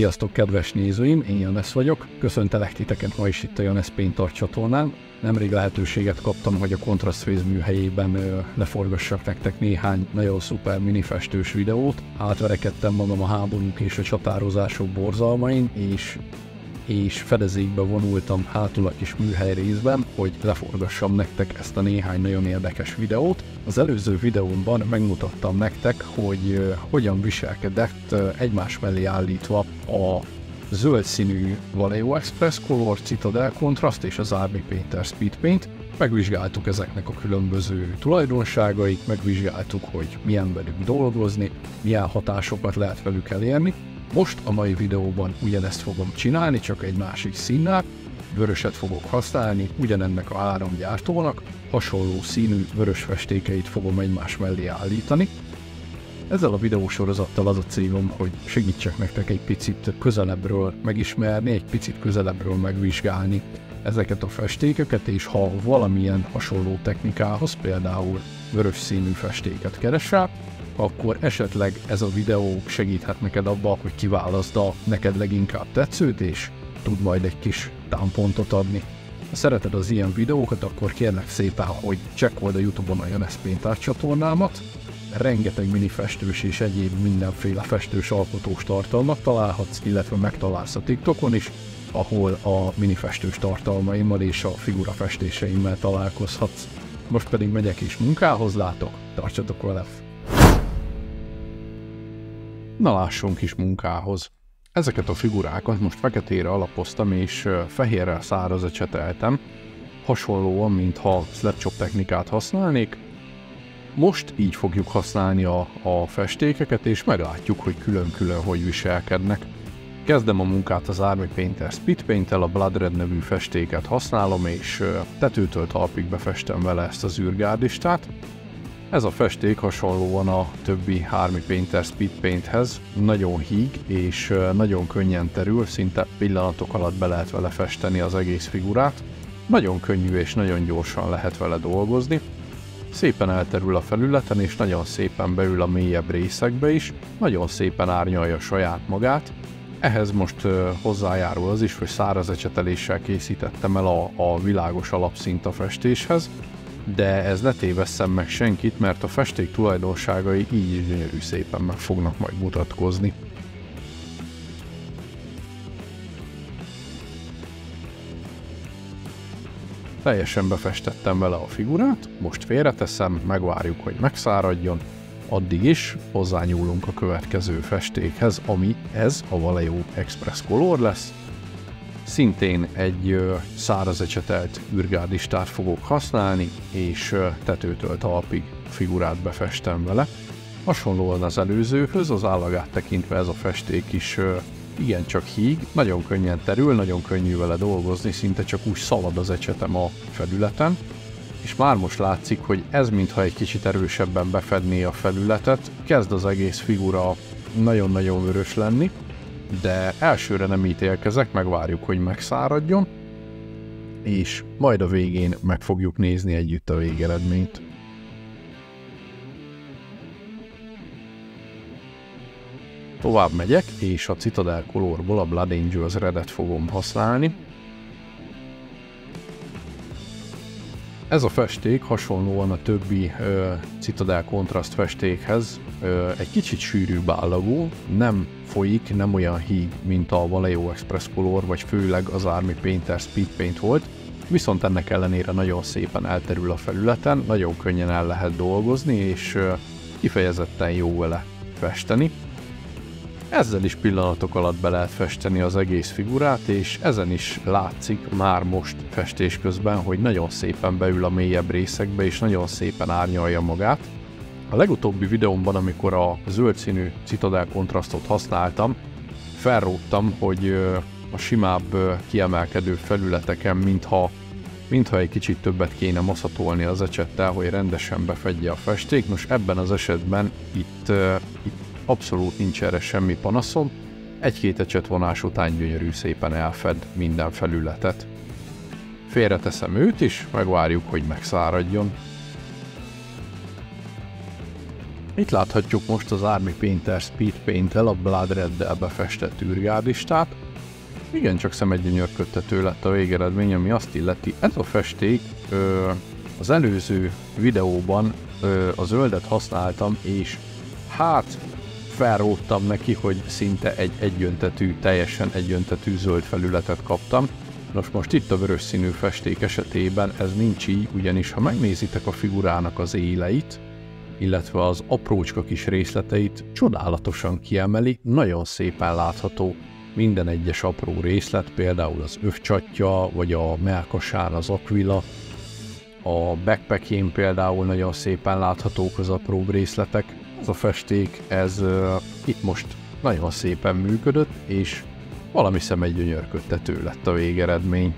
Sziasztok kedves nézőim, én Janesz vagyok, köszöntelek titeket ma is itt a Janesz Paint csatornán. Nemrég lehetőséget kaptam, hogy a Contrast Phase műhelyében leforgassak nektek néhány nagyon szuper minifestős videót. Átverekedtem magam a háborúk és a csatározások borzalmain, és fedezékbe vonultam hátul a kis műhely részben, hogy leforgassam nektek ezt a néhány nagyon érdekes videót. Az előző videómban megmutattam nektek, hogy hogyan viselkedett egymás mellé állítva a zöld színű Vallejo Express Color, Citadel Contrast és az Army Painter Speed Paint. Megvizsgáltuk ezeknek a különböző tulajdonságait, megvizsgáltuk, hogy milyen velük dolgozni, milyen hatásokat lehet velük elérni. Most a mai videóban ugyanezt fogom csinálni, csak egy másik színnel. Vöröset fogok használni, ugyanennek a három gyártónak, hasonló színű vörös festékeit fogom egymás mellé állítani. Ezzel a videósorozattal az a célom, hogy segítsek nektek egy picit közelebbről megismerni, egy picit közelebbről megvizsgálni ezeket a festékeket, és ha valamilyen hasonló technikához, például vörös színű festéket keresel, akkor esetleg ez a videó segíthet neked abban, hogy kiválaszd a neked leginkább tetszőt, és tud majd egy kis támpontot adni. Ha szereted az ilyen videókat, akkor kérlek szépen, hogy csekkold a YouTube-on a Janesz Paint csatornámat. Rengeteg minifestős és egyéb mindenféle festős alkotós tartalmat találhatsz, illetve megtalálsz a TikTokon is, ahol a minifestős tartalmaimmal és a figura festéseimmel találkozhatsz. Most pedig megyek és munkához látok, tartsatok velem! Na lássunk is munkához. Ezeket a figurákat most feketére alapoztam és fehérrel szárazecseteltem, hasonlóan, mintha slapchop technikát használnék. Most így fogjuk használni a festékeket, és meglátjuk, hogy külön-külön hogy viselkednek. Kezdem a munkát az Army Painter Speed Paint-tel, a Blood Red nevű festéket használom, és tetőtől talpig befestem vele ezt az űrgárdistát. Ez a festék hasonlóan a többi Army Painter Speed Painthez nagyon híg és nagyon könnyen terül, szinte pillanatok alatt be lehet vele festeni az egész figurát. Nagyon könnyű és nagyon gyorsan lehet vele dolgozni. Szépen elterül a felületen és nagyon szépen beül a mélyebb részekbe is, nagyon szépen árnyalja saját magát. Ehhez most hozzájárul az is, hogy száraz ecseteléssel készítettem el a világos alapszínt a festéshez, de ez ne tévesszem meg senkit, mert a festék tulajdonságai így is gyönyörű szépen meg fognak majd mutatkozni. Teljesen befestettem vele a figurát, most félreteszem, megvárjuk, hogy megszáradjon, addig is hozzányúlunk a következő festékhez, ami ez a Vallejo Express Color lesz. Szintén egy száraz ecsetelt űrgárdistát fogok használni, és tetőtől talpig figurát befestem vele. Hasonlóan az előzőhöz, az állagát tekintve ez a festék is igencsak híg, nagyon könnyen terül, nagyon könnyű vele dolgozni, szinte csak úgy szalad az ecsetem a felületen, és már most látszik, hogy ez mintha egy kicsit erősebben befedné a felületet, kezd az egész figura nagyon-nagyon vörös lenni, de elsőre nem ítélkezek, megvárjuk, hogy megszáradjon, és majd a végén meg fogjuk nézni együtt a végeredményt. Tovább megyek, és a Citadel Colorból a Blood Angels Red-et fogom használni. Ez a festék hasonlóan a többi Citadel Contrast festékhez egy kicsit sűrűbb állagú, nem folyik, nem olyan híg, mint a Vallejo Express Color, vagy főleg az Army Painter Speed Paint volt, viszont ennek ellenére nagyon szépen elterül a felületen, nagyon könnyen el lehet dolgozni, és kifejezetten jó vele festeni. Ezzel is pillanatok alatt be lehet festeni az egész figurát, és ezen is látszik már most festés közben, hogy nagyon szépen beül a mélyebb részekbe, és nagyon szépen árnyalja magát. A legutóbbi videómban, amikor a zöld színű Citadel Contrastot használtam, felróttam, hogy a simább kiemelkedő felületeken, mintha egy kicsit többet kéne maszatolni az ecsettel, hogy rendesen befedje a festék. Nos, ebben az esetben itt abszolút nincs erre semmi panaszom, egy-két ecsetvonás után gyönyörű szépen elfed minden felületet. Félreteszem őt is, megvárjuk, hogy megszáradjon. Itt láthatjuk most az Army Painter Speed Paint-tel a Blood Red-del befestett űrgárdistát. Igen, csak szemedgyönyörködtető lett a végeredmény, ami azt illeti. Ez a festék az előző videóban a zöldet használtam, és hát felróttam neki, hogy szinte egy egyöntetű, teljesen egyöntetű zöld felületet kaptam. Nos, most itt a vörös színű festék esetében ez nincs így, ugyanis ha megnézitek a figurának az éleit, illetve az aprócska kis részleteit, csodálatosan kiemeli, nagyon szépen látható minden egyes apró részlet, például az övcsatja, vagy a mellkasán az akvila, a backpackjén például nagyon szépen láthatók az apróbb részletek. Ez a festék, ez itt most nagyon szépen működött, és valami szemedgyönyörködtető lett a végeredmény.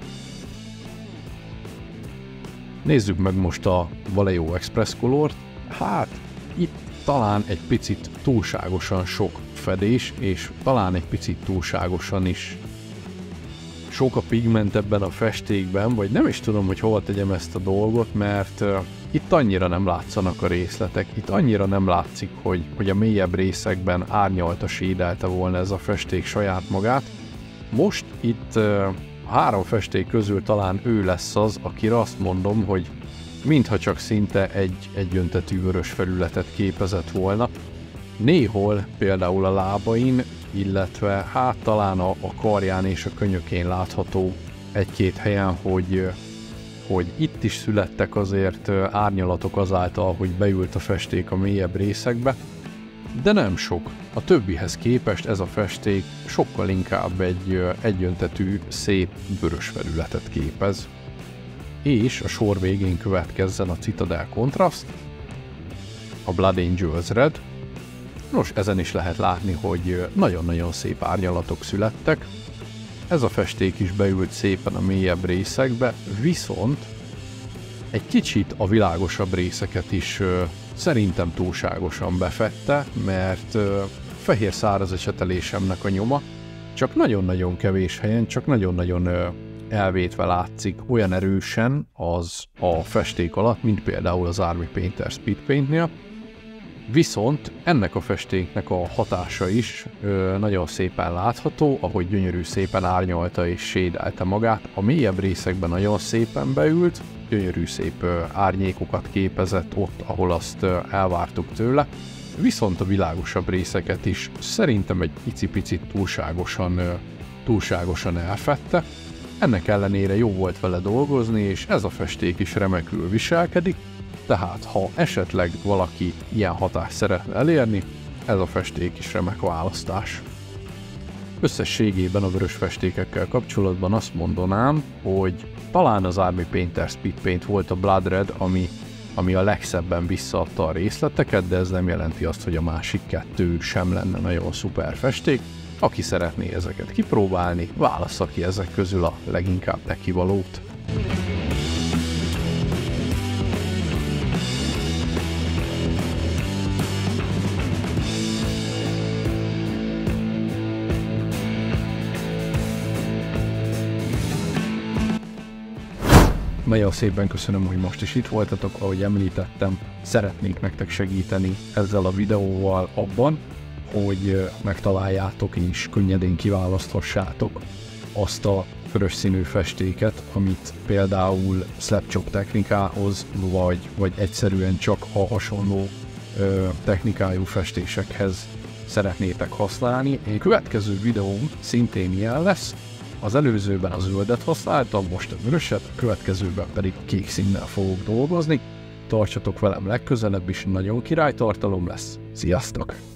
Nézzük meg most a Vallejo Express Colort. Hát itt talán egy picit túlságosan sok fedés, és talán egy picit túlságosan is sok a pigment ebben a festékben, vagy nem is tudom, hogy hova tegyem ezt a dolgot, mert itt annyira nem látszanak a részletek, itt annyira nem látszik, hogy a mélyebb részekben árnyalta, sédelte volna ez a festék saját magát. Most itt a 3 festék közül talán ő lesz az, akire azt mondom, hogy mintha csak szinte egy egyöntetű vörös felületet képezett volna. Néhol például a lábain, illetve hát talán a karján és a könyökén látható egy-két helyen, hogy itt is születtek azért árnyalatok azáltal, hogy beült a festék a mélyebb részekbe, de nem sok. A többihez képest ez a festék sokkal inkább egy egyöntetű, szép vörös felületet képez. És a sor végén következzen a Citadel Contrast, a Blood Angels Red. Nos, ezen is lehet látni, hogy nagyon-nagyon szép árnyalatok születtek. Ez a festék is beült szépen a mélyebb részekbe, viszont egy kicsit a világosabb részeket is szerintem túlságosan befette, mert fehér száraz ecsetelésemnek a nyoma csak nagyon-nagyon kevés helyen, csak nagyon-nagyon elvétve látszik olyan erősen az a festék alatt, mint például az Army Painter Speed Paintnél. Viszont ennek a festéknek a hatása is nagyon szépen látható, ahogy gyönyörű szépen árnyalta és sédelte magát. A mélyebb részekben nagyon szépen beült, gyönyörű szép árnyékokat képezett ott, ahol azt elvártuk tőle. Viszont a világosabb részeket is szerintem egy icipicit túlságosan elfedte. Ennek ellenére jó volt vele dolgozni, és ez a festék is remekül viselkedik. Tehát, ha esetleg valaki ilyen hatást szeretne elérni, ez a festék is remek választás. Összességében a vörös festékekkel kapcsolatban azt mondanám, hogy talán az Army Painter Speed Paint volt a Blood Red, ami a legszebben visszaadta a részleteket, de ez nem jelenti azt, hogy a másik kettő sem lenne nagyon szuper festék. Aki szeretné ezeket kipróbálni, válassza ki ezek közül a leginkább nekivalót. Nagyon szépen köszönöm, hogy most is itt voltatok, ahogy említettem, szeretnék nektek segíteni ezzel a videóval abban, hogy megtaláljátok és könnyedén kiválaszthassátok azt a vörös színű festéket, amit például slapchop technikához, vagy egyszerűen csak a hasonló technikájú festésekhez szeretnétek használni. A következő videóm szintén ilyen lesz. Az előzőben a zöldet használtam, most a vöröset, a következőben pedig a kék színnel fogok dolgozni. Tartsatok velem legközelebb is, nagyon király tartalom lesz. Sziasztok!